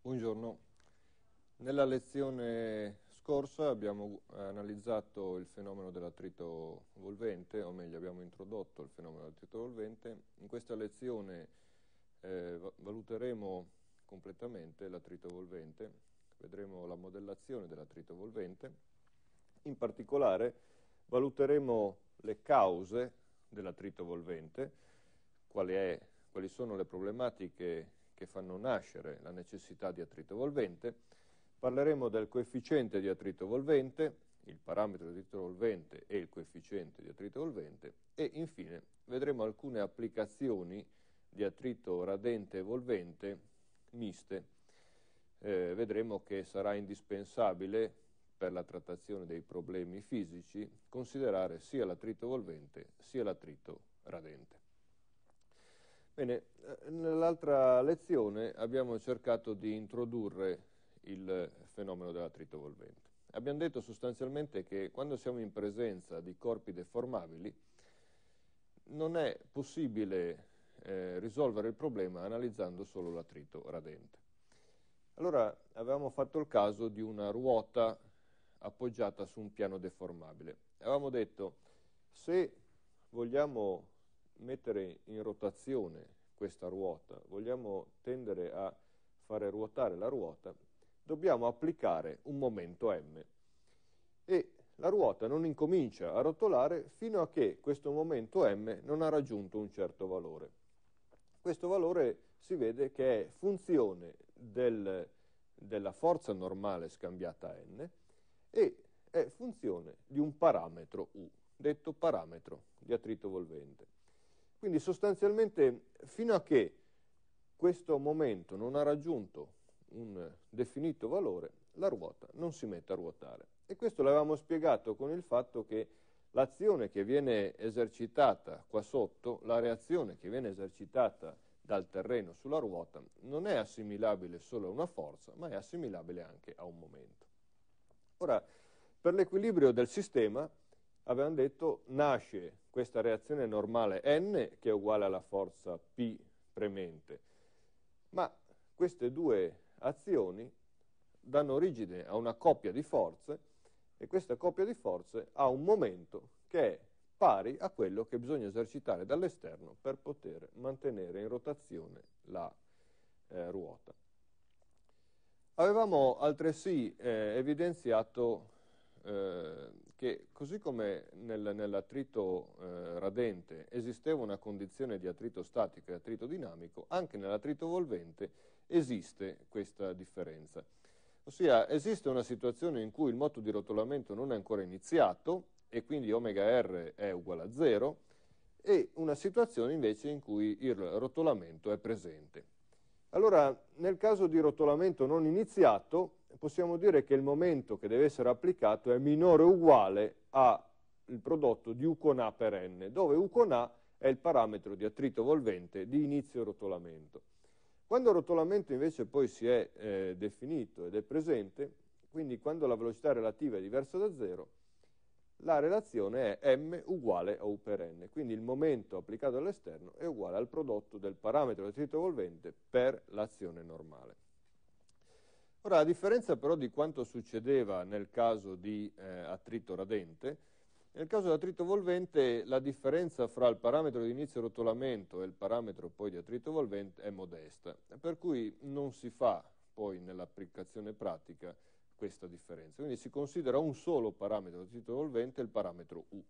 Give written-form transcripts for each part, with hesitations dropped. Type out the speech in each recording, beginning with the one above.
Buongiorno. Nella lezione scorsa abbiamo analizzato il fenomeno dell'attrito volvente, o meglio abbiamo introdotto il fenomeno dell'attrito volvente. In questa lezione valuteremo completamente l'attrito volvente, vedremo la modellazione dell'attrito volvente. In particolare valuteremo le cause dell'attrito volvente, quali sono le problematiche che fanno nascere la necessità di attrito volvente. Parleremo del coefficiente di attrito volvente, il parametro di attrito volvente e il coefficiente di attrito volvente, e infine vedremo alcune applicazioni di attrito radente e volvente miste. Vedremo che sarà indispensabile per la trattazione dei problemi fisici considerare sia l'attrito volvente sia l'attrito radente. Bene, nell'altra lezione abbiamo cercato di introdurre il fenomeno dell'attrito volvente. Abbiamo detto sostanzialmente che quando siamo in presenza di corpi deformabili non è possibile risolvere il problema analizzando solo l'attrito radente. Allora avevamo fatto il caso di una ruota appoggiata su un piano deformabile. Avevamo detto, se vogliamo mettere in rotazione questa ruota, vogliamo tendere a fare ruotare la ruota, dobbiamo applicare un momento m e la ruota non incomincia a rotolare fino a che questo momento m non ha raggiunto un certo valore. Questo valore si vede che è funzione della forza normale scambiata a n e è funzione di un parametro u, detto parametro di attrito volvente. Quindi sostanzialmente fino a che questo momento non ha raggiunto un definito valore, la ruota non si mette a ruotare. E questo l'avevamo spiegato con il fatto che l'azione che viene esercitata qua sotto, la reazione che viene esercitata dal terreno sulla ruota, non è assimilabile solo a una forza, ma è assimilabile anche a un momento. Ora, per l'equilibrio del sistema, avevamo detto, nasce questa reazione normale n, che è uguale alla forza P premente, ma queste due azioni danno origine a una coppia di forze e questa coppia di forze ha un momento che è pari a quello che bisogna esercitare dall'esterno per poter mantenere in rotazione la ruota. Avevamo altresì evidenziato che così come nell'attrito radente esisteva una condizione di attrito statico e attrito dinamico, anche nell'attrito volvente esiste questa differenza. Ossia, esiste una situazione in cui il moto di rotolamento non è ancora iniziato e quindi omega r è uguale a 0, e una situazione invece in cui il rotolamento è presente. Allora, nel caso di rotolamento non iniziato, possiamo dire che il momento che deve essere applicato è minore o uguale al prodotto di U con A per N, dove U con A è il parametro di attrito volvente di inizio rotolamento. Quando il rotolamento invece poi si è definito ed è presente, quindi quando la velocità relativa è diversa da 0, la relazione è m uguale a U per n, quindi il momento applicato all'esterno è uguale al prodotto del parametro di attrito volvente per l'azione normale. Ora, a differenza però di quanto succedeva nel caso di attrito radente, nel caso di attrito volvente la differenza fra il parametro di inizio rotolamento e il parametro poi di attrito volvente è modesta, per cui non si fa poi nell'applicazione pratica questa differenza. Quindi si considera un solo parametro di attrito volvente, il parametro U.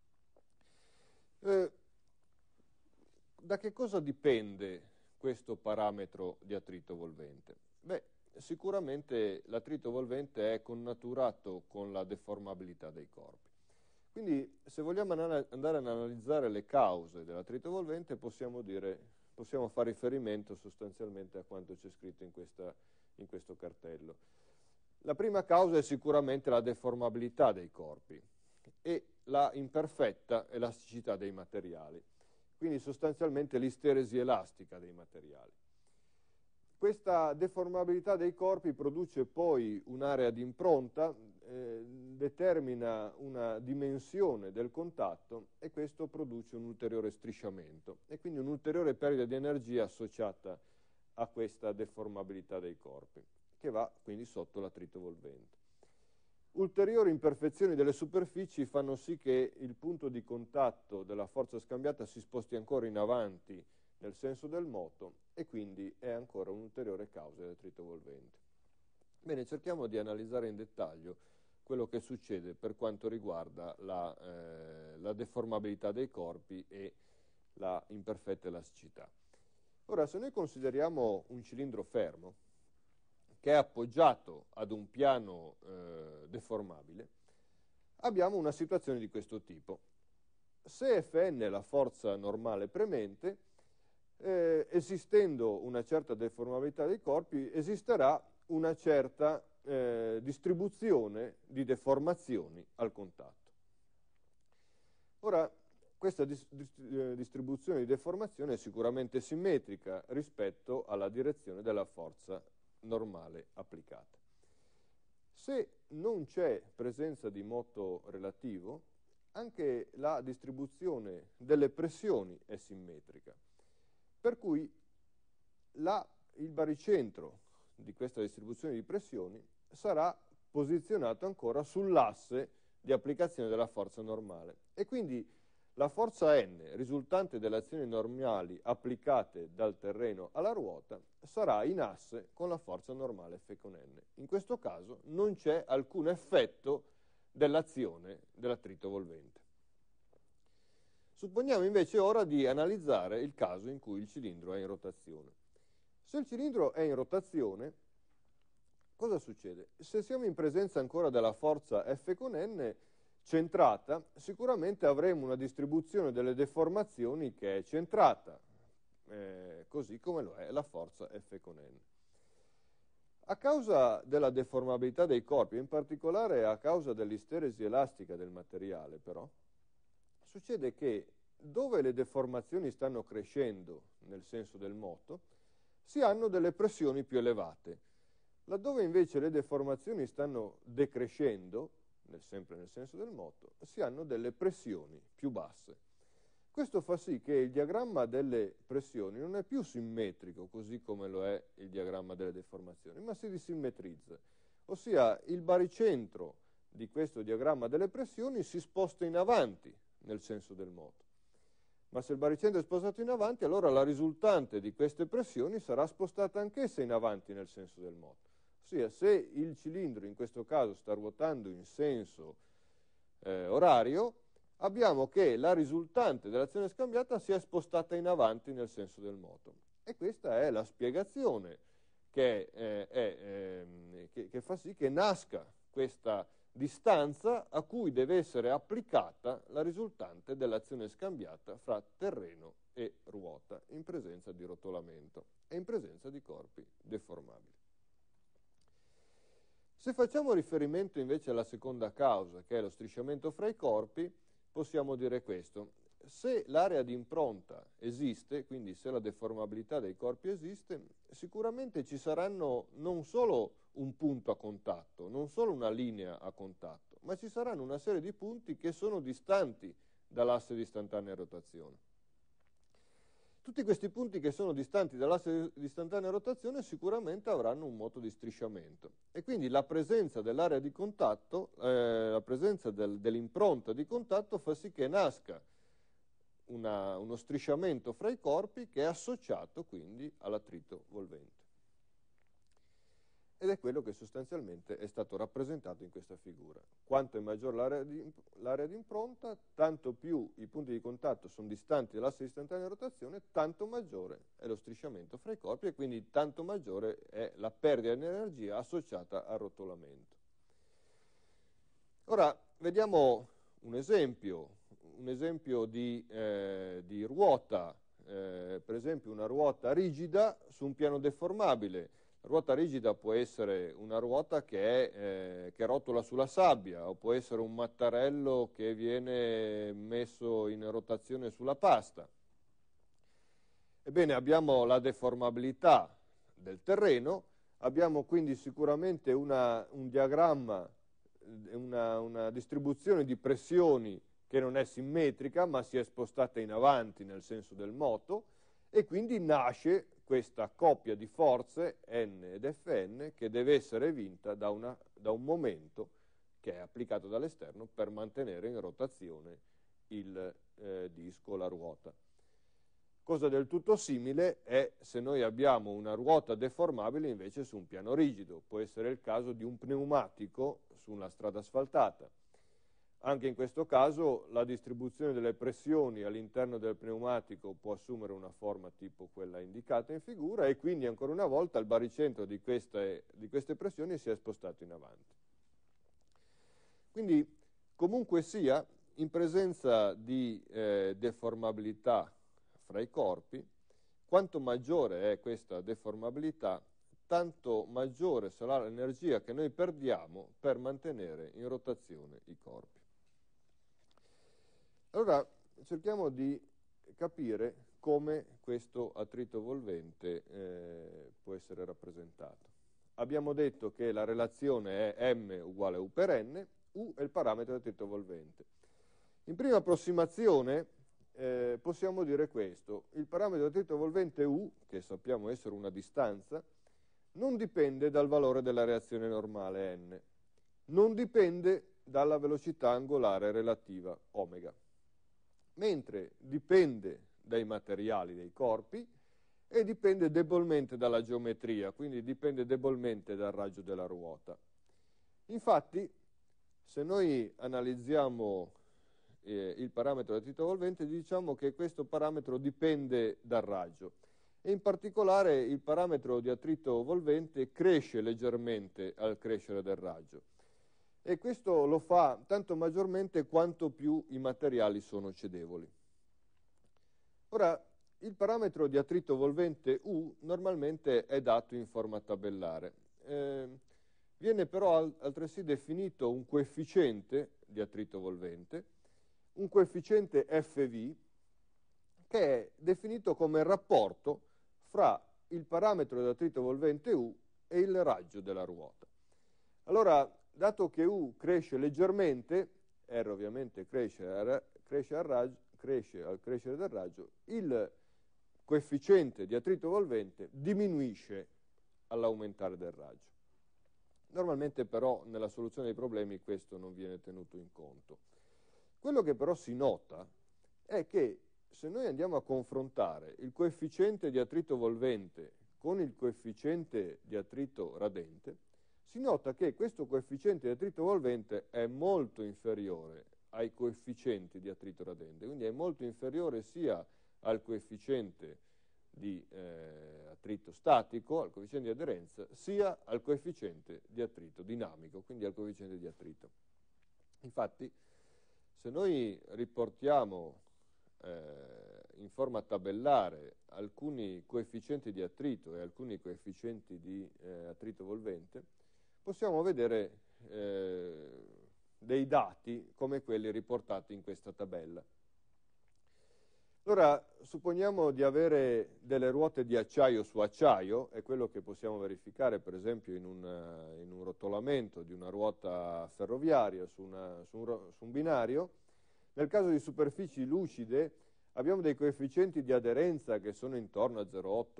Da che cosa dipende questo parametro di attrito volvente? Beh, sicuramente l'attrito volvente è connaturato con la deformabilità dei corpi. Quindi se vogliamo andare ad analizzare le cause dell'attrito volvente possiamo fare riferimento sostanzialmente a quanto c'è scritto in questo cartello. La prima causa è sicuramente la deformabilità dei corpi e la imperfetta elasticità dei materiali, quindi sostanzialmente l'isteresi elastica dei materiali. Questa deformabilità dei corpi produce poi un'area di impronta, determina una dimensione del contatto e questo produce un ulteriore strisciamento e quindi un'ulteriore perdita di energia associata a questa deformabilità dei corpi, che va quindi sotto l'attrito volvente. Ulteriori imperfezioni delle superfici fanno sì che il punto di contatto della forza scambiata si sposti ancora in avanti nel senso del moto e quindi è ancora un'ulteriore causa dell'attrito volvente. Bene, cerchiamo di analizzare in dettaglio quello che succede per quanto riguarda la deformabilità dei corpi e la imperfetta elasticità. Ora, se noi consideriamo un cilindro fermo, che è appoggiato ad un piano deformabile, abbiamo una situazione di questo tipo. Se Fn è la forza normale premente, esistendo una certa deformabilità dei corpi, esisterà una certa distribuzione di deformazioni al contatto. Ora, questa distribuzione di deformazione è sicuramente simmetrica rispetto alla direzione della forza normale applicata. Se non c'è presenza di moto relativo, anche la distribuzione delle pressioni è simmetrica, per cui il baricentro di questa distribuzione di pressioni sarà posizionato ancora sull'asse di applicazione della forza normale e quindi la forza N risultante dalle azioni normali applicate dal terreno alla ruota sarà in asse con la forza normale F con N. In questo caso non c'è alcun effetto dell'azione dell'attrito volvente. Supponiamo invece ora di analizzare il caso in cui il cilindro è in rotazione. Se il cilindro è in rotazione, cosa succede? Se siamo in presenza ancora della forza F con N centrata, sicuramente avremo una distribuzione delle deformazioni che è centrata, così come lo è la forza F con N. A causa della deformabilità dei corpi, in particolare a causa dell'isteresi elastica del materiale, però, succede che dove le deformazioni stanno crescendo nel senso del moto, si hanno delle pressioni più elevate. Laddove invece le deformazioni stanno decrescendo, sempre nel senso del moto, si hanno delle pressioni più basse. Questo fa sì che il diagramma delle pressioni non è più simmetrico, così come lo è il diagramma delle deformazioni, ma si disimmetrizza. Ossia, il baricentro di questo diagramma delle pressioni si sposta in avanti nel senso del moto. Ma se il baricentro è spostato in avanti, allora la risultante di queste pressioni sarà spostata anch'essa in avanti nel senso del moto. Ossia, se il cilindro in questo caso sta ruotando in senso orario, abbiamo che la risultante dell'azione scambiata si è spostata in avanti nel senso del moto. E questa è la spiegazione che fa sì che nasca questa distanza a cui deve essere applicata la risultante dell'azione scambiata fra terreno e ruota in presenza di rotolamento e in presenza di corpi deformabili. Se facciamo riferimento invece alla seconda causa, che è lo strisciamento fra i corpi, possiamo dire questo: se l'area di impronta esiste, quindi se la deformabilità dei corpi esiste, sicuramente ci saranno non solo un punto a contatto, non solo una linea a contatto, ma ci saranno una serie di punti che sono distanti dall'asse di istantanea rotazione. Tutti questi punti che sono distanti dall'asse di istantanea rotazione sicuramente avranno un moto di strisciamento e quindi la presenza dell'area di contatto, la presenza dell'impronta di contatto fa sì che nasca uno strisciamento fra i corpi che è associato quindi all'attrito volvente. Ed è quello che sostanzialmente è stato rappresentato in questa figura. Quanto è maggiore l'area di impronta, tanto più i punti di contatto sono distanti dall'asse di istantanea rotazione, tanto maggiore è lo strisciamento fra i corpi e quindi tanto maggiore è la perdita di energia associata al rotolamento. Ora vediamo un esempio di ruota, per esempio una ruota rigida su un piano deformabile. La ruota rigida può essere una ruota che rotola sulla sabbia, o può essere un mattarello che viene messo in rotazione sulla pasta. Ebbene, abbiamo la deformabilità del terreno, abbiamo quindi sicuramente un diagramma, una distribuzione di pressioni che non è simmetrica, ma si è spostata in avanti nel senso del moto, e quindi nasce questa coppia di forze N ed Fn che deve essere vinta da un momento che è applicato dall'esterno per mantenere in rotazione il disco o la ruota. Cosa del tutto simile è se noi abbiamo una ruota deformabile invece su un piano rigido. Può essere il caso di un pneumatico su una strada asfaltata. Anche in questo caso la distribuzione delle pressioni all'interno del pneumatico può assumere una forma tipo quella indicata in figura e quindi ancora una volta il baricentro di queste pressioni si è spostato in avanti. Quindi comunque sia, in presenza di deformabilità fra i corpi, quanto maggiore è questa deformabilità, tanto maggiore sarà l'energia che noi perdiamo per mantenere in rotazione i corpi. Allora cerchiamo di capire come questo attrito volvente può essere rappresentato. Abbiamo detto che la relazione è m uguale a u per n, u è il parametro di attrito volvente. In prima approssimazione possiamo dire questo: il parametro di attrito volvente u, che sappiamo essere una distanza, non dipende dal valore della reazione normale n, non dipende dalla velocità angolare relativa omega, mentre dipende dai materiali dei corpi e dipende debolmente dalla geometria, quindi dipende debolmente dal raggio della ruota. Infatti, se noi analizziamo il parametro di attrito volvente, diciamo che questo parametro dipende dal raggio e in particolare il parametro di attrito volvente cresce leggermente al crescere del raggio e questo lo fa tanto maggiormente quanto più i materiali sono cedevoli. Ora, il parametro di attrito volvente U normalmente è dato in forma tabellare. Viene però altresì definito un coefficiente di attrito volvente, un coefficiente FV, che è definito come il rapporto fra il parametro di attrito volvente U e il raggio della ruota. Allora, dato che U cresce leggermente, R ovviamente cresce al crescere del raggio, il coefficiente di attrito volvente diminuisce all'aumentare del raggio. Normalmente però nella soluzione dei problemi questo non viene tenuto in conto. Quello che però si nota è che se noi andiamo a confrontare il coefficiente di attrito volvente con il coefficiente di attrito radente, si nota che questo coefficiente di attrito volvente è molto inferiore ai coefficienti di attrito radente, quindi è molto inferiore sia al coefficiente di attrito statico, al coefficiente di aderenza, sia al coefficiente di attrito dinamico, quindi al coefficiente di attrito. Infatti, se noi riportiamo in forma tabellare alcuni coefficienti di attrito e alcuni coefficienti di attrito volvente, possiamo vedere dei dati come quelli riportati in questa tabella. Allora, supponiamo di avere delle ruote di acciaio su acciaio, è quello che possiamo verificare per esempio in un rotolamento di una ruota ferroviaria su un binario. Nel caso di superfici lucide abbiamo dei coefficienti di aderenza che sono intorno a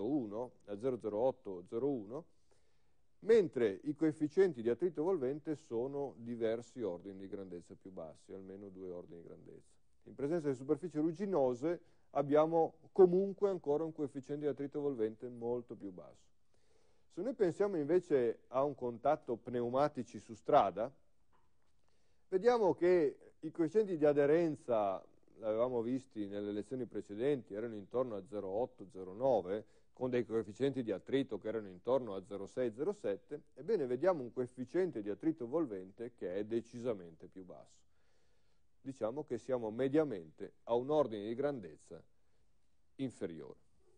0,08-0,01, mentre i coefficienti di attrito volvente sono diversi ordini di grandezza più bassi, almeno 2 ordini di grandezza. In presenza di superfici ruginose abbiamo comunque ancora un coefficiente di attrito volvente molto più basso. Se noi pensiamo invece a un contatto pneumatici su strada, vediamo che i coefficienti di aderenza, l'avevamo visti nelle lezioni precedenti, erano intorno a 0,8-0,9, con dei coefficienti di attrito che erano intorno a 0,6-0,7, ebbene vediamo un coefficiente di attrito volvente che è decisamente più basso. Diciamo che siamo mediamente a un ordine di grandezza inferiore.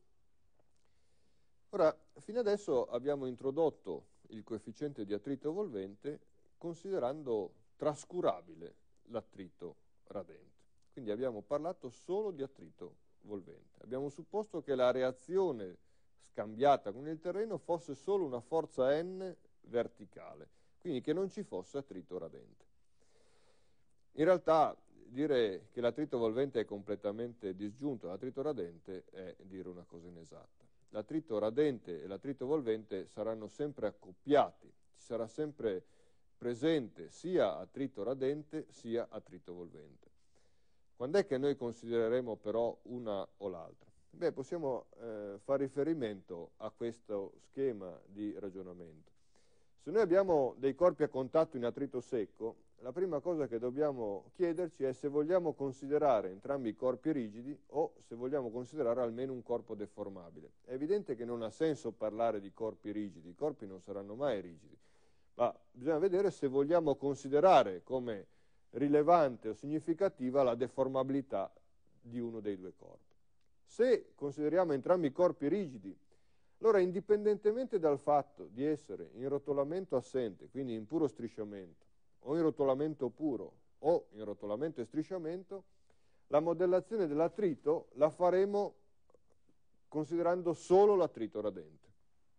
Ora, fino adesso abbiamo introdotto il coefficiente di attrito volvente considerando trascurabile l'attrito radente. Quindi abbiamo parlato solo di attrito volvente. Abbiamo supposto che la reazione scambiata con il terreno fosse solo una forza N verticale, quindi che non ci fosse attrito radente. In realtà dire che l'attrito volvente è completamente disgiunto dall'attrito radente è dire una cosa inesatta. l'attrito radente e l'attrito volvente saranno sempre accoppiati, ci sarà sempre presente sia attrito radente sia attrito volvente. Quando è che noi considereremo però una o l'altra? Beh, possiamo fare riferimento a questo schema di ragionamento. Se noi abbiamo dei corpi a contatto in attrito secco, la prima cosa che dobbiamo chiederci è se vogliamo considerare entrambi i corpi rigidi o se vogliamo considerare almeno un corpo deformabile. È evidente che non ha senso parlare di corpi rigidi, i corpi non saranno mai rigidi, ma bisogna vedere se vogliamo considerare come rilevante o significativa la deformabilità di uno dei due corpi. Se consideriamo entrambi i corpi rigidi, allora indipendentemente dal fatto di essere in rotolamento assente, quindi in puro strisciamento, o in rotolamento puro o in rotolamento e strisciamento, la modellazione dell'attrito la faremo considerando solo l'attrito radente.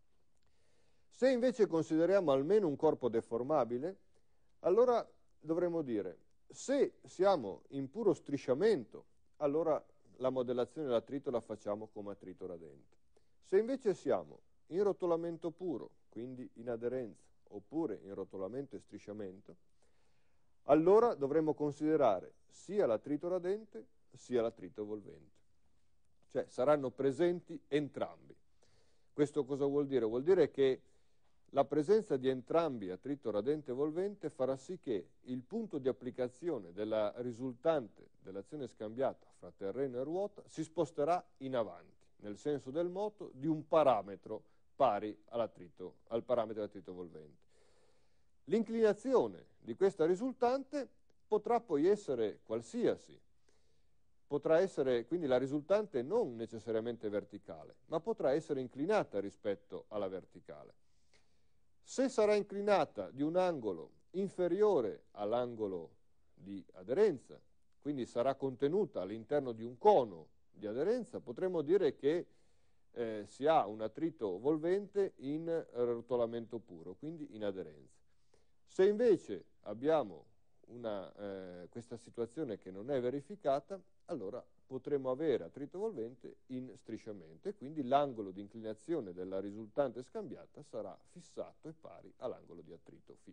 Se invece consideriamo almeno un corpo deformabile, allora dovremo dire, se siamo in puro strisciamento, allora la modellazione dell'attrito la facciamo come attrito radente. Se invece siamo in rotolamento puro, quindi in aderenza, oppure in rotolamento e strisciamento, allora dovremo considerare sia l'attrito radente sia l'attrito volvente. Cioè saranno presenti entrambi. Questo cosa vuol dire? Vuol dire che la presenza di entrambi, attrito radente e volvente, farà sì che il punto di applicazione della risultante dell'azione scambiata fra terreno e ruota si sposterà in avanti, nel senso del moto, di un parametro pari al parametro dell'attrito volvente. L'inclinazione di questa risultante potrà poi essere qualsiasi, potrà essere quindi la risultante non necessariamente verticale, ma potrà essere inclinata rispetto alla verticale. Se sarà inclinata di un angolo inferiore all'angolo di aderenza, quindi sarà contenuta all'interno di un cono di aderenza, potremmo dire che si ha un attrito volvente in rotolamento puro, quindi in aderenza. Se invece abbiamo questa situazione che non è verificata, allora potremo avere attrito volvente in strisciamento e quindi l'angolo di inclinazione della risultante scambiata sarà fissato e pari all'angolo di attrito φ.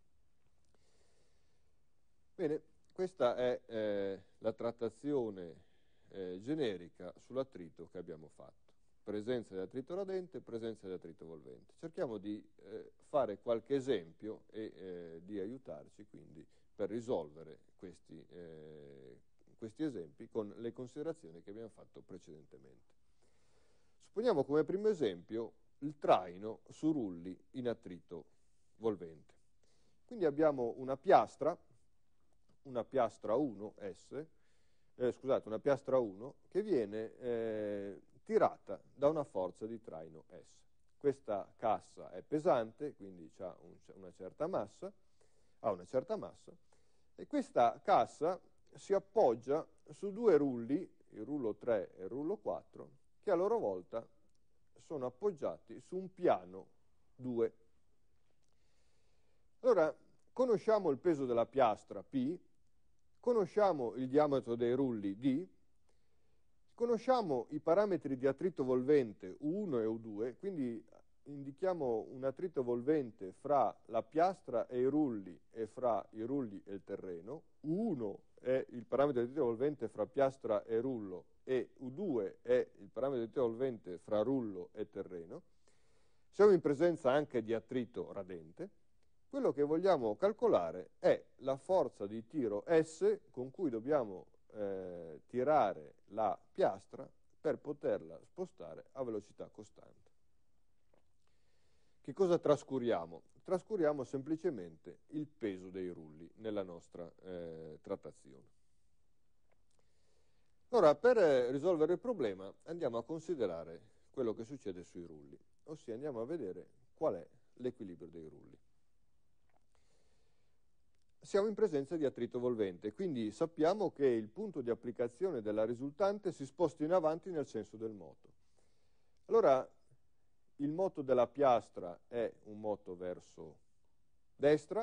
Bene, questa è la trattazione generica sull'attrito che abbiamo fatto. Presenza di attrito radente, presenza di attrito volvente. Cerchiamo di fare qualche esempio e di aiutarci quindi per risolvere questi esempi con le considerazioni che abbiamo fatto precedentemente. Supponiamo come primo esempio il traino su rulli in attrito volvente. Quindi abbiamo una piastra 1 S, una piastra 1 che viene tirata da una forza di traino S. Questa cassa è pesante, quindi ha una certa massa, e questa cassa si appoggia su due rulli, il rullo 3 e il rullo 4, che a loro volta sono appoggiati su un piano 2. Allora, conosciamo il peso della piastra P, conosciamo il diametro dei rulli D, conosciamo i parametri di attrito volvente U1 e U2, quindi indichiamo un attrito volvente fra la piastra e i rulli e fra i rulli e il terreno. U1 è il parametro di attrito volvente fra piastra e rullo e U2 è il parametro di attrito volvente fra rullo e terreno. Siamo in presenza anche di attrito radente. Quello che vogliamo calcolare è la forza di tiro S con cui dobbiamo tirare la piastra per poterla spostare a velocità costante. Che cosa trascuriamo? Trascuriamo semplicemente il peso dei rulli nella nostra trattazione. Ora, per risolvere il problema andiamo a considerare quello che succede sui rulli, ossia andiamo a vedere qual è l'equilibrio dei rulli. Siamo in presenza di attrito volvente, quindi sappiamo che il punto di applicazione della risultante si sposta in avanti nel senso del moto. Allora, il moto della piastra è un moto verso destra,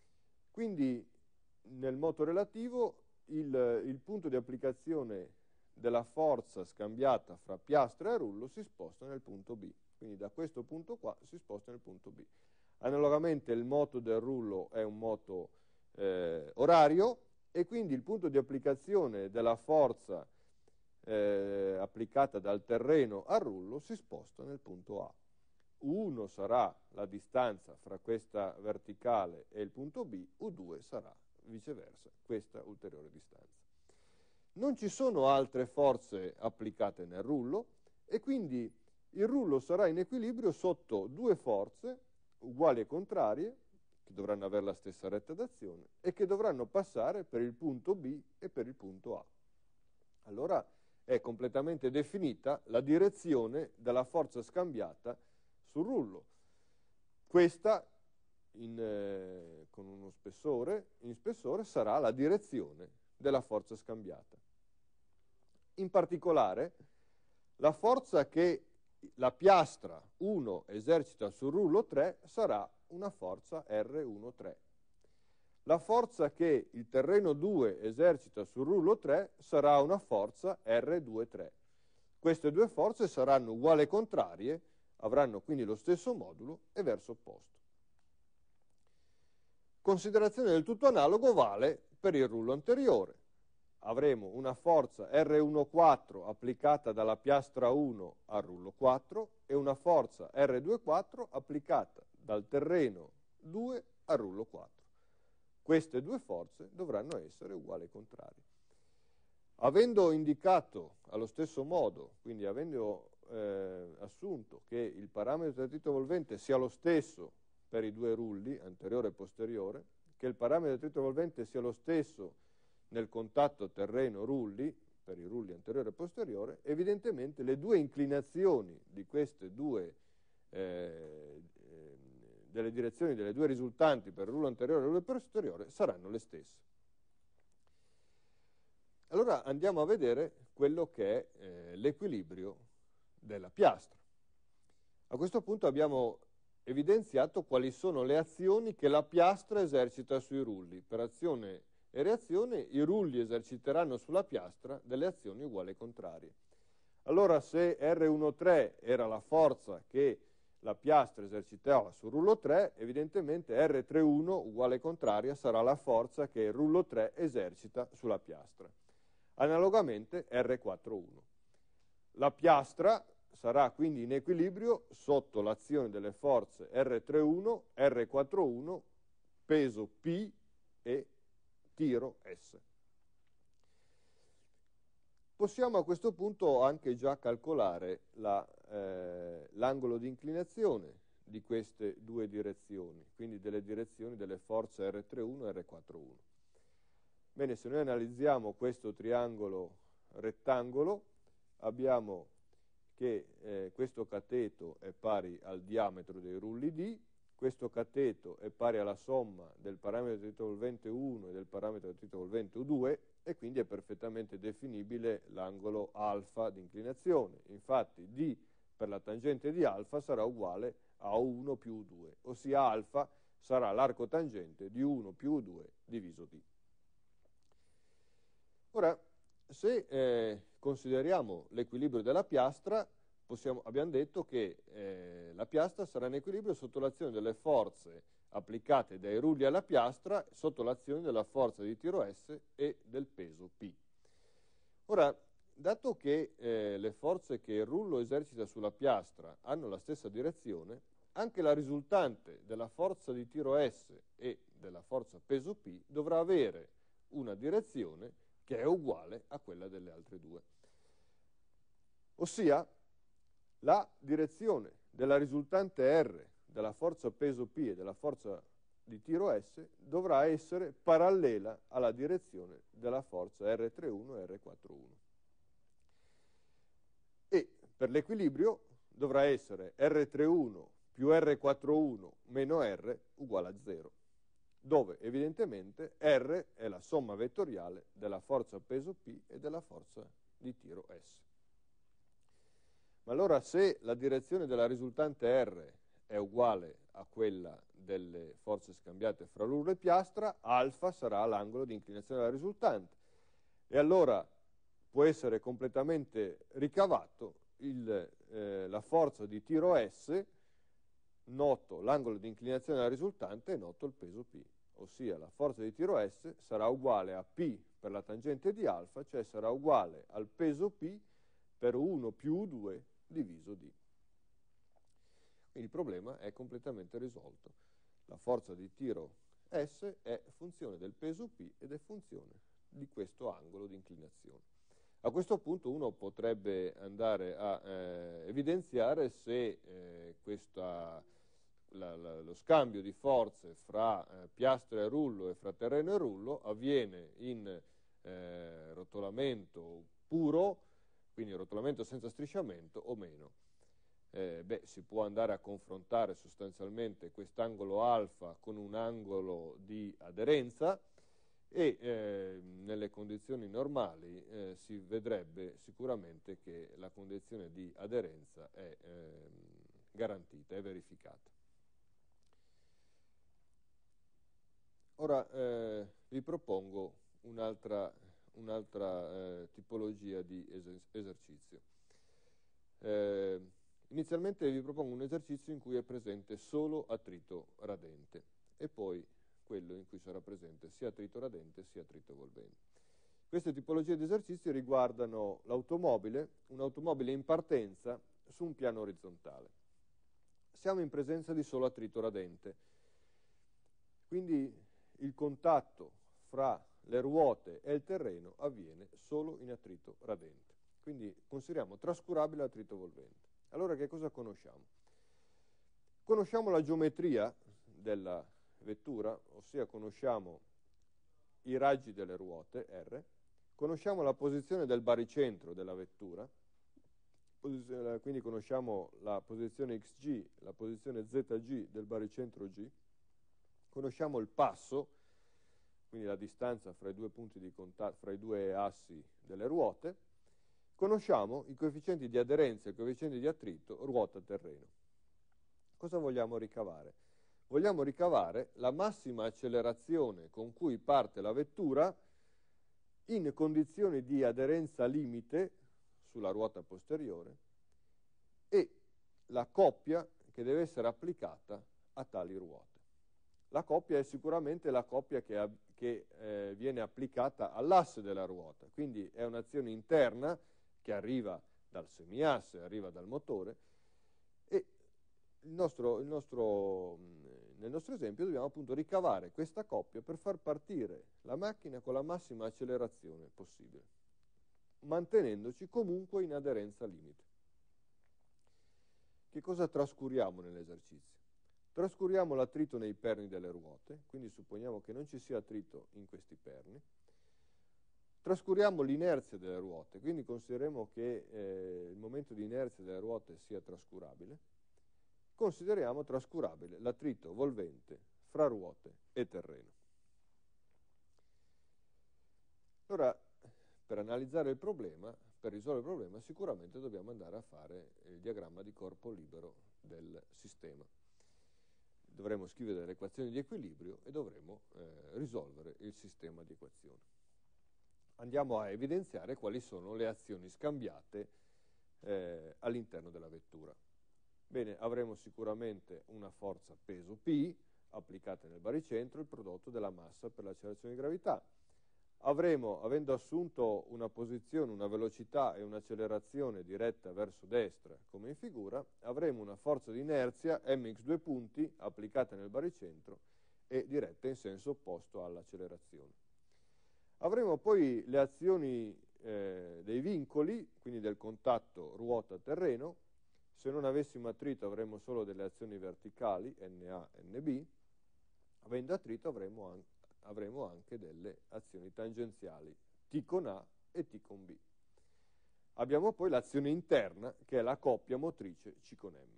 quindi nel moto relativo il punto di applicazione della forza scambiata fra piastra e rullo si sposta nel punto B. Quindi da questo punto qua si sposta nel punto B. Analogamente il moto del rullo è un moto orario e quindi il punto di applicazione della forza applicata dal terreno al rullo si sposta nel punto A. U1 sarà la distanza fra questa verticale e il punto B, U2 sarà viceversa questa ulteriore distanza. Non ci sono altre forze applicate nel rullo e quindi il rullo sarà in equilibrio sotto due forze uguali e contrarie, che dovranno avere la stessa retta d'azione e che dovranno passare per il punto B e per il punto A. Allora è completamente definita la direzione della forza scambiata sul rullo. Questa con uno spessore, in spessore, sarà la direzione della forza scambiata. In particolare, la forza che la piastra 1 esercita sul rullo 3 sarà una forza R13. La forza che il terreno 2 esercita sul rullo 3 sarà una forza R23. Queste due forze saranno uguali e contrarie, avranno quindi lo stesso modulo e verso opposto. Considerazione del tutto analogo vale per il rullo anteriore. Avremo una forza R14 applicata dalla piastra 1 al rullo 4 e una forza R24 applicata dal terreno 2 al rullo 4. Queste due forze dovranno essere uguali e contrarie. Avendo indicato allo stesso modo, quindi avendo assunto che il parametro di attrito volvente sia lo stesso per i due rulli, anteriore e posteriore, che il parametro di attrito volvente sia lo stesso nel contatto terreno-rulli, per i rulli anteriore e posteriore, evidentemente le due inclinazioni di queste due delle direzioni delle due risultanti per il rullo anteriore e il rullo posteriore saranno le stesse. Allora andiamo a vedere quello che è l'equilibrio della piastra. A questo punto abbiamo evidenziato quali sono le azioni che la piastra esercita sui rulli. Per azione e reazione i rulli eserciteranno sulla piastra delle azioni uguali e contrarie. Allora se R13 era la forza che la piastra esercitava sul rullo 3, evidentemente R31 uguale e contraria sarà la forza che il rullo 3 esercita sulla piastra. Analogamente R41. La piastra sarà quindi in equilibrio sotto l'azione delle forze R31, R41, peso P e tiro S. Possiamo a questo punto anche già calcolare l'angolo di inclinazione di queste due direzioni, quindi delle direzioni delle forze R31 e R41. Bene, se noi analizziamo questo triangolo rettangolo, abbiamo che questo cateto è pari al diametro dei rulli D, questo cateto è pari alla somma del parametro di attrito volvente 1 e del parametro di attrito volvente U2 e quindi è perfettamente definibile l'angolo alfa di inclinazione. Infatti D per la tangente di alfa sarà uguale a U1 più U2, ossia alfa sarà l'arco tangente di U1 più U2 diviso D. Ora, se consideriamo l'equilibrio della piastra, abbiamo detto che la piastra sarà in equilibrio sotto l'azione delle forze applicate dai rulli alla piastra, sotto l'azione della forza di tiro S e del peso P. Ora, dato che le forze che il rullo esercita sulla piastra hanno la stessa direzione, anche la risultante della forza di tiro S e della forza peso P dovrà avere una direzione che è uguale a quella delle altre due. Ossia, la direzione della risultante R, della forza peso P e della forza di tiro S dovrà essere parallela alla direzione della forza R31 e R41. E per l'equilibrio dovrà essere R31 più R41 meno R uguale a 0, dove evidentemente R è la somma vettoriale della forza peso P e della forza di tiro S. Ma allora se la direzione della risultante R è uguale a quella delle forze scambiate fra rullo e piastra, alfa sarà l'angolo di inclinazione della risultante. E allora può essere completamente ricavato la forza di tiro S, noto l'angolo di inclinazione della risultante e noto il peso P, ossia la forza di tiro S sarà uguale a P per la tangente di alfa, cioè sarà uguale al peso P per 1 più U2 diviso D. Quindi il problema è completamente risolto. La forza di tiro S è funzione del peso P ed è funzione di questo angolo di inclinazione. A questo punto uno potrebbe andare a evidenziare se lo scambio di forze fra piastra e rullo e fra terreno e rullo avviene in rotolamento puro, quindi rotolamento senza strisciamento o meno. Si può andare a confrontare sostanzialmente quest'angolo alfa con un angolo di aderenza e nelle condizioni normali si vedrebbe sicuramente che la condizione di aderenza è garantita, è verificata. Ora vi propongo un'altra tipologia di esercizio. Inizialmente vi propongo un esercizio in cui è presente solo attrito radente e poi quello in cui sarà presente sia attrito radente sia attrito volvente. Queste tipologie di esercizi riguardano l'automobile, un'automobile in partenza su un piano orizzontale. Siamo in presenza di solo attrito radente, quindi il contatto fra le ruote e il terreno avviene solo in attrito radente. Quindi consideriamo trascurabile l'attrito volvente. Allora che cosa conosciamo? Conosciamo la geometria della vettura, ossia conosciamo i raggi delle ruote, R, conosciamo la posizione del baricentro della vettura, quindi conosciamo la posizione XG, la posizione ZG del baricentro G, conosciamo il passo, quindi la distanza fra i due punti di contatto, fra i due assi delle ruote, conosciamo i coefficienti di aderenza e i coefficienti di attrito ruota-terreno. Cosa vogliamo ricavare? Vogliamo ricavare la massima accelerazione con cui parte la vettura in condizioni di aderenza limite sulla ruota posteriore e la coppia che deve essere applicata a tali ruote. La coppia è sicuramente la coppia che viene applicata all'asse della ruota, quindi è un'azione interna che arriva dal semiasse, arriva dal motore e nel nostro esempio dobbiamo appunto ricavare questa coppia per far partire la macchina con la massima accelerazione possibile, mantenendoci comunque in aderenza limite. Che cosa trascuriamo nell'esercizio? Trascuriamo l'attrito nei perni delle ruote, quindi supponiamo che non ci sia attrito in questi perni. Trascuriamo l'inerzia delle ruote, quindi consideriamo che il momento di inerzia delle ruote sia trascurabile. Consideriamo trascurabile l'attrito volvente fra ruote e terreno. Allora, per analizzare il problema, per risolvere il problema, sicuramente dobbiamo andare a fare il diagramma di corpo libero del sistema. Dovremo scrivere delle equazioni di equilibrio e dovremo risolvere il sistema di equazioni. Andiamo a evidenziare quali sono le azioni scambiate all'interno della vettura. Bene, avremo sicuramente una forza peso P applicata nel baricentro, il prodotto della massa per l'accelerazione di gravità. Avremo, avendo assunto una posizione, una velocità e un'accelerazione diretta verso destra, come in figura, avremo una forza di inerzia mx 2 punti applicata nel baricentro e diretta in senso opposto all'accelerazione. Avremo poi le azioni dei vincoli, quindi del contatto ruota-terreno. Se non avessimo attrito avremmo solo delle azioni verticali, NA, NB. Avendo attrito avremo anche delle azioni tangenziali, T con A e T con B. Abbiamo poi l'azione interna, che è la coppia motrice C con M.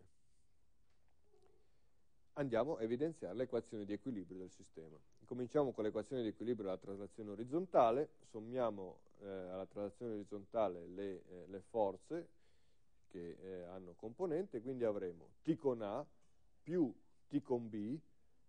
Andiamo a evidenziare le equazioni di equilibrio del sistema. Cominciamo con l'equazione di equilibrio della traslazione orizzontale, sommiamo alla traslazione orizzontale le forze che hanno componente, quindi avremo T con A più T con B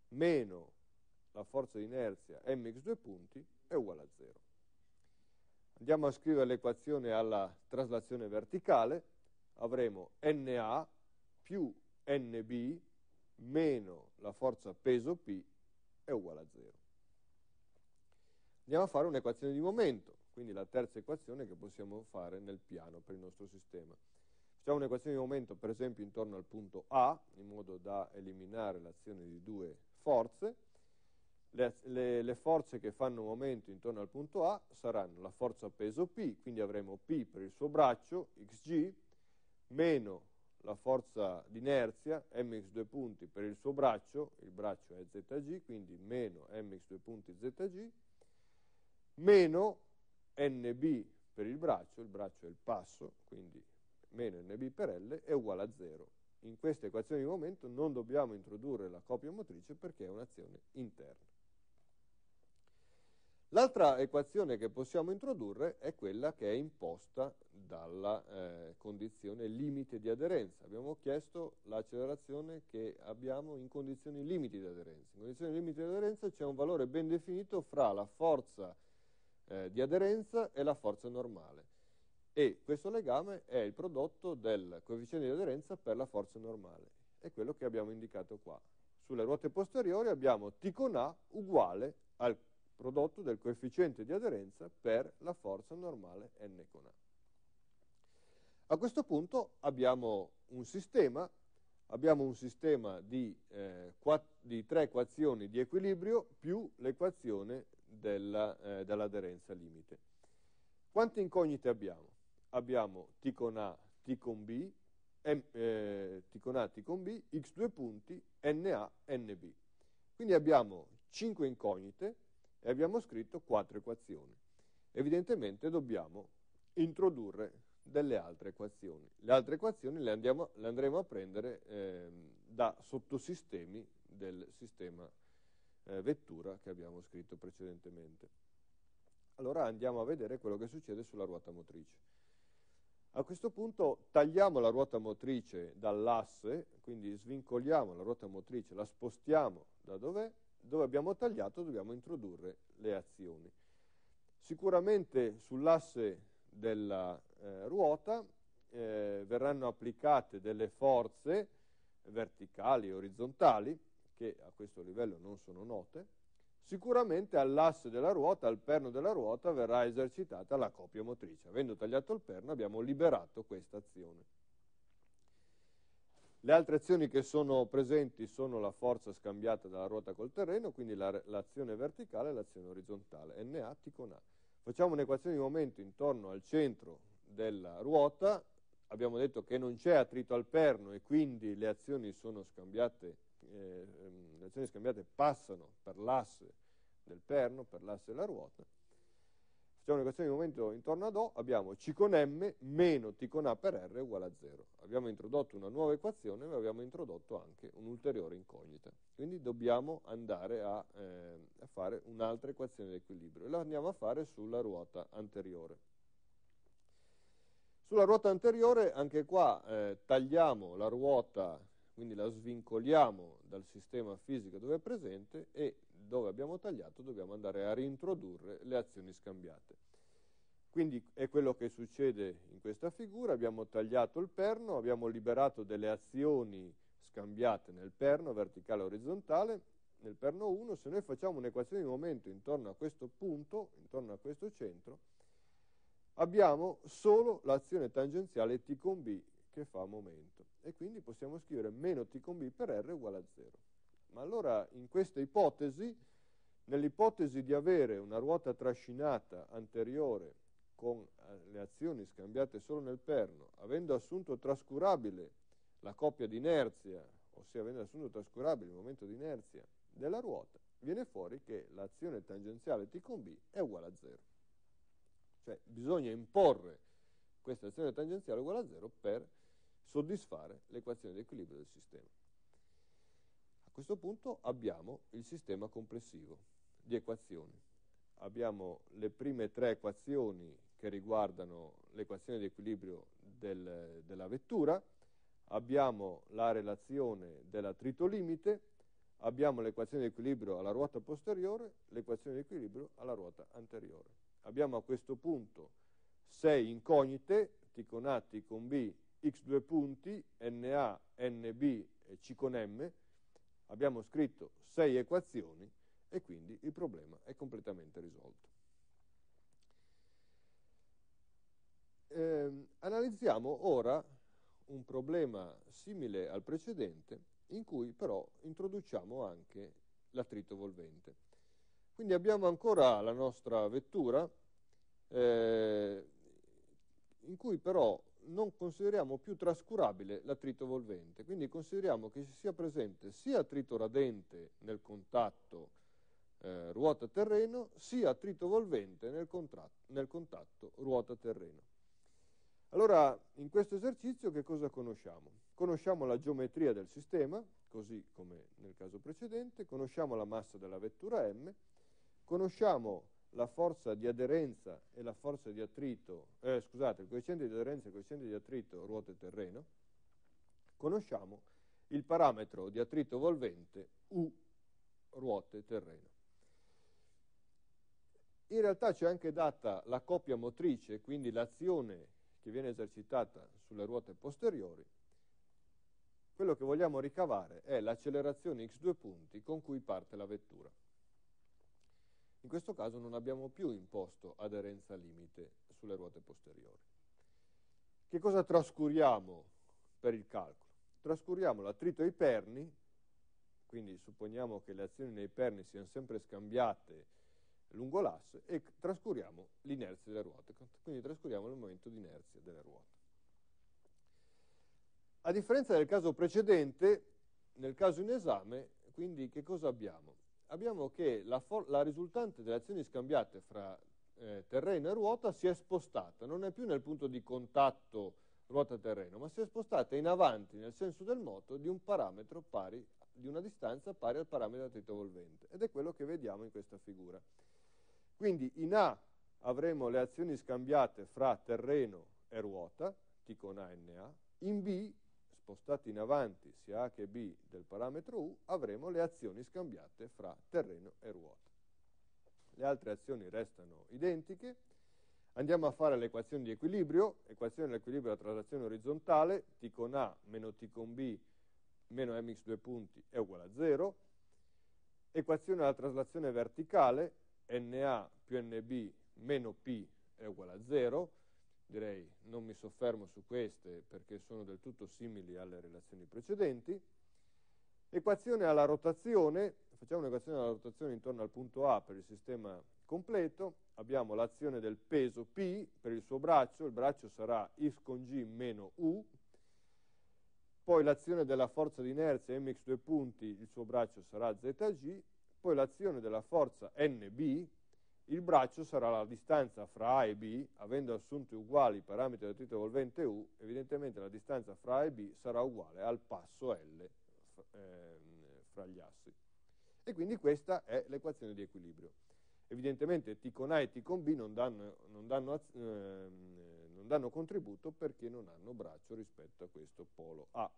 meno la forza di inerzia mx 2 punti è uguale a 0. Andiamo a scrivere l'equazione alla traslazione verticale, avremo Na più Nb meno la forza peso P è uguale a 0. Andiamo a fare un'equazione di momento, quindi la terza equazione che possiamo fare nel piano per il nostro sistema. Facciamo un'equazione di momento per esempio intorno al punto A, in modo da eliminare l'azione di due forze. Le forze che fanno momento intorno al punto A saranno la forza peso P, quindi avremo P per il suo braccio, xg, meno la forza d'inerzia, mx due punti per il suo braccio, il braccio è zg, quindi meno mx due punti zg, meno nb per il braccio è il passo, quindi meno nb per L è uguale a 0. In questa equazione di momento non dobbiamo introdurre la coppia motrice perché è un'azione interna. L'altra equazione che possiamo introdurre è quella che è imposta dalla condizione limite di aderenza. Abbiamo chiesto l'accelerazione che abbiamo in condizioni limiti di aderenza. In condizioni limiti di aderenza c'è un valore ben definito fra la forza di aderenza e la forza normale. E questo legame è il prodotto del coefficiente di aderenza per la forza normale. È quello che abbiamo indicato qua. Sulle ruote posteriori abbiamo T con A uguale al prodotto del coefficiente di aderenza per la forza normale N con A. A questo punto abbiamo un sistema di 3 equazioni di equilibrio più l'equazione dell'aderenza limite. Quante incognite abbiamo? Abbiamo T con A, T con B, T con A, T con B, x due punti, NA, NB. Quindi abbiamo 5 incognite e abbiamo scritto 4 equazioni. Evidentemente dobbiamo introdurre delle altre equazioni. Le altre equazioni le andremo a prendere da sottosistemi del sistema vettura che abbiamo scritto precedentemente. Allora andiamo a vedere quello che succede sulla ruota motrice. A questo punto tagliamo la ruota motrice dall'asse, quindi svincoliamo la ruota motrice, la spostiamo da dove abbiamo tagliato, dobbiamo introdurre le azioni. Sicuramente sull'asse della ruota verranno applicate delle forze verticali e orizzontali, che a questo livello non sono note. Sicuramente all'asse della ruota, al perno della ruota, verrà esercitata la coppia motrice. Avendo tagliato il perno abbiamo liberato questa azione. Le altre azioni che sono presenti sono la forza scambiata dalla ruota col terreno, quindi l'azione verticale e l'azione orizzontale, NA, T con A. Facciamo un'equazione di momento intorno al centro della ruota, abbiamo detto che non c'è attrito al perno e quindi le azioni sono scambiate, passano per l'asse del perno, per l'asse della ruota. Facciamo un'equazione di momento intorno ad O, abbiamo C con M meno T con A per R uguale a 0. Abbiamo introdotto una nuova equazione, ma abbiamo introdotto anche un'ulteriore incognita. Quindi dobbiamo andare a fare un'altra equazione di equilibrio. E la andiamo a fare sulla ruota anteriore. Sulla ruota anteriore, anche qua, tagliamo la ruota, quindi la svincoliamo dal sistema fisico dove è presente e dove abbiamo tagliato dobbiamo andare a reintrodurre le azioni scambiate. Quindi è quello che succede in questa figura, abbiamo tagliato il perno, abbiamo liberato delle azioni scambiate nel perno, verticale e orizzontale. Nel perno 1, se noi facciamo un'equazione di momento intorno a questo punto, intorno a questo centro, abbiamo solo l'azione tangenziale T con B che fa momento e quindi possiamo scrivere meno T con B per R uguale a 0. Ma allora in questa ipotesi, nell'ipotesi di avere una ruota trascinata anteriore con le azioni scambiate solo nel perno, avendo assunto trascurabile la coppia di inerzia, ossia avendo assunto trascurabile il momento di inerzia della ruota, viene fuori che l'azione tangenziale T con B è uguale a 0. Cioè bisogna imporre questa azione tangenziale uguale a 0 per soddisfare l'equazione di equilibrio del sistema. A questo punto abbiamo il sistema complessivo di equazioni. Abbiamo le prime 3 equazioni che riguardano l'equazione di equilibrio della vettura, abbiamo la relazione dell'attrito limite, abbiamo l'equazione di equilibrio alla ruota posteriore, l'equazione di equilibrio alla ruota anteriore. abbiamo a questo punto 6 incognite, T con A, T con B, x due punti, NA, NB e C con M, abbiamo scritto 6 equazioni e quindi il problema è completamente risolto. Analizziamo ora un problema simile al precedente, in cui però introduciamo anche l'attrito volvente. Quindi abbiamo ancora la nostra vettura, in cui però non consideriamo più trascurabile l'attrito volvente, quindi consideriamo che ci sia presente sia attrito radente nel contatto ruota-terreno, sia attrito volvente nel contatto ruota-terreno. Allora, in questo esercizio che cosa conosciamo? Conosciamo la geometria del sistema, così come nel caso precedente, conosciamo la massa della vettura M, conosciamo la forza di aderenza e la forza di attrito, scusate, il coefficiente di aderenza e il coefficiente di attrito ruota-terreno, conosciamo il parametro di attrito volvente U ruote-terreno. In realtà c'è anche data la coppia motrice, quindi l'azione che viene esercitata sulle ruote posteriori. Quello che vogliamo ricavare è l'accelerazione x due punti con cui parte la vettura. In questo caso non abbiamo più imposto aderenza limite sulle ruote posteriori. Che cosa trascuriamo per il calcolo? Trascuriamo l'attrito ai perni, quindi supponiamo che le azioni nei perni siano sempre scambiate lungo l'asse, e trascuriamo l'inerzia delle ruote, quindi trascuriamo il momento di inerzia delle ruote. A differenza del caso precedente, nel caso in esame, quindi che cosa abbiamo? Abbiamo che la risultante delle azioni scambiate fra terreno e ruota si è spostata, non è più nel punto di contatto ruota-terreno, ma si è spostata in avanti nel senso del moto di un parametro pari, di una distanza pari al parametro attrito volvente, ed è quello che vediamo in questa figura. Quindi in A avremo le azioni scambiate fra terreno e ruota, T con A e NA, in B, spostati in avanti sia A che B del parametro U, avremo le azioni scambiate fra terreno e ruota. Le altre azioni restano identiche. Andiamo a fare l'equazione di equilibrio, equazione dell'equilibrio della traslazione orizzontale, T con A meno T con B meno mx due punti è uguale a 0, equazione della traslazione verticale, NA più NB meno P è uguale a 0, direi non mi soffermo su queste perché sono del tutto simili alle relazioni precedenti. Equazione alla rotazione, facciamo un'equazione alla rotazione intorno al punto A per il sistema completo, abbiamo l'azione del peso P per il suo braccio, il braccio sarà X con G meno U, poi l'azione della forza di inerzia mx due punti, il suo braccio sarà ZG, poi l'azione della forza NB, il braccio sarà la distanza fra A e B, avendo assunto uguali i parametri di attrito volvente U, evidentemente la distanza fra A e B sarà uguale al passo L fra gli assi. E quindi questa è l'equazione di equilibrio. Evidentemente T con A e T con B non danno contributo perché non hanno braccio rispetto a questo polo A.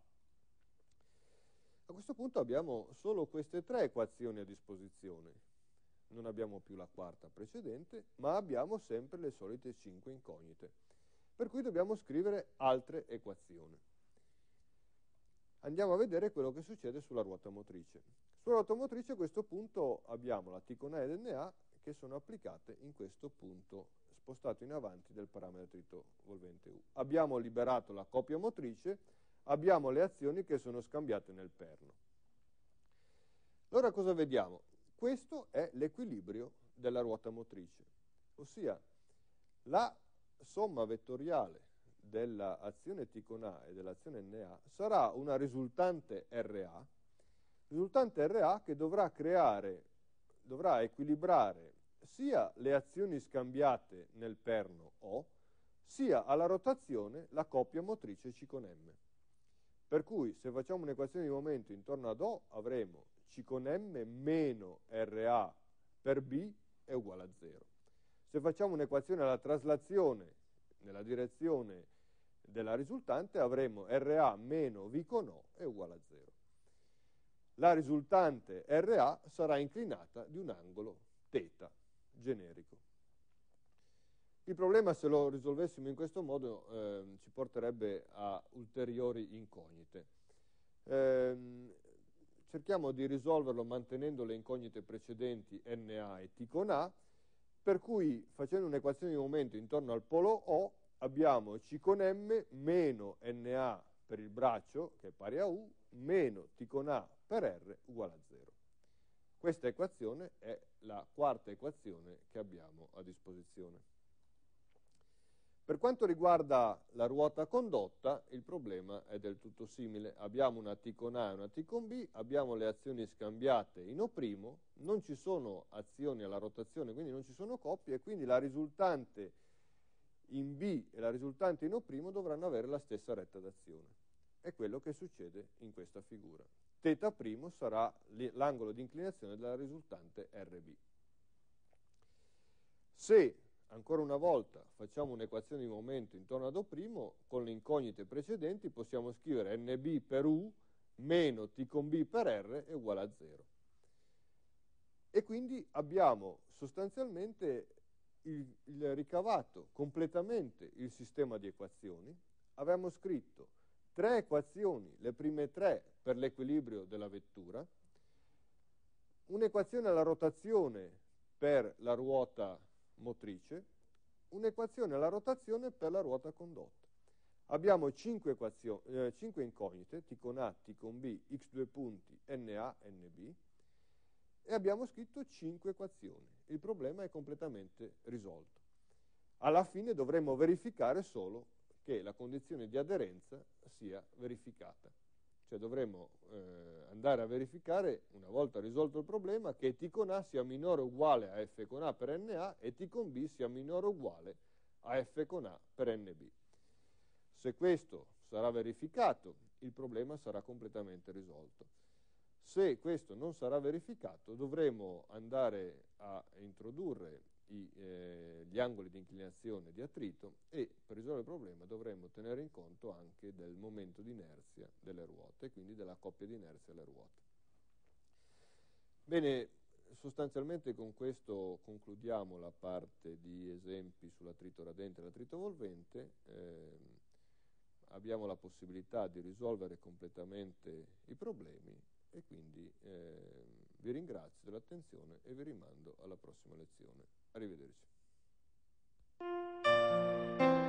A questo punto abbiamo solo queste tre equazioni a disposizione. Non abbiamo più la quarta precedente, ma abbiamo sempre le solite 5 incognite. Per cui dobbiamo scrivere altre equazioni. Andiamo a vedere quello che succede sulla ruota motrice. Sulla ruota motrice a questo punto abbiamo la T con A ed NA che sono applicate in questo punto spostato in avanti del parametro attrito volvente U. Abbiamo liberato la coppia motrice, abbiamo le azioni che sono scambiate nel perno. Allora cosa vediamo? Questo è l'equilibrio della ruota motrice, ossia la somma vettoriale dell'azione T con A e dell'azione NA sarà una risultante RA che dovrà equilibrare sia le azioni scambiate nel perno O, sia alla rotazione la coppia motrice C con M. Per cui se facciamo un'equazione di momento intorno ad O avremo C con M meno RA per B è uguale a 0. Se facciamo un'equazione alla traslazione nella direzione della risultante avremo RA meno V con O è uguale a 0. La risultante RA sarà inclinata di un angolo θ generico. Il problema, se lo risolvessimo in questo modo, ci porterebbe a ulteriori incognite. Cerchiamo di risolverlo mantenendo le incognite precedenti NA e T con A, per cui, facendo un'equazione di momento intorno al polo O, abbiamo C con M meno NA per il braccio, che è pari a U, meno T con A per R uguale a 0. Questa equazione è la quarta equazione che abbiamo a disposizione. Per quanto riguarda la ruota condotta, il problema è del tutto simile. Abbiamo una T con A e una T con B, abbiamo le azioni scambiate in O', non ci sono azioni alla rotazione, quindi non ci sono coppie, e quindi la risultante in B e la risultante in O' dovranno avere la stessa retta d'azione. È quello che succede in questa figura. Θ' sarà l'angolo di inclinazione della risultante RB. Se ancora una volta facciamo un'equazione di momento intorno ad O', con le incognite precedenti possiamo scrivere NB per U meno T con B per R è uguale a 0. E quindi abbiamo sostanzialmente il ricavato completamente il sistema di equazioni. Abbiamo scritto 3 equazioni, le prime 3 per l'equilibrio della vettura, un'equazione alla rotazione per la ruota motrice, un'equazione alla rotazione per la ruota condotta. Abbiamo 5 incognite, T con A, T con B, x2 punti, NA, NB, e abbiamo scritto 5 equazioni. Il problema è completamente risolto. Alla fine dovremo verificare solo che la condizione di aderenza sia verificata. Cioè dovremo andare a verificare, una volta risolto il problema, che T con A sia minore o uguale a F con A per NA e T con B sia minore o uguale a F con A per NB. Se questo sarà verificato, il problema sarà completamente risolto. Se questo non sarà verificato, dovremo andare a introdurre gli angoli di inclinazione di attrito e per risolvere il problema dovremo tenere in conto anche del momento di inerzia delle ruote, quindi della coppia di inerzia alle ruote. Bene, sostanzialmente con questo concludiamo la parte di esempi sull'attrito radente e l'attrito volvente. Abbiamo la possibilità di risolvere completamente i problemi e quindi vi ringrazio dell'attenzione e vi rimando alla prossima lezione. Arrivederci.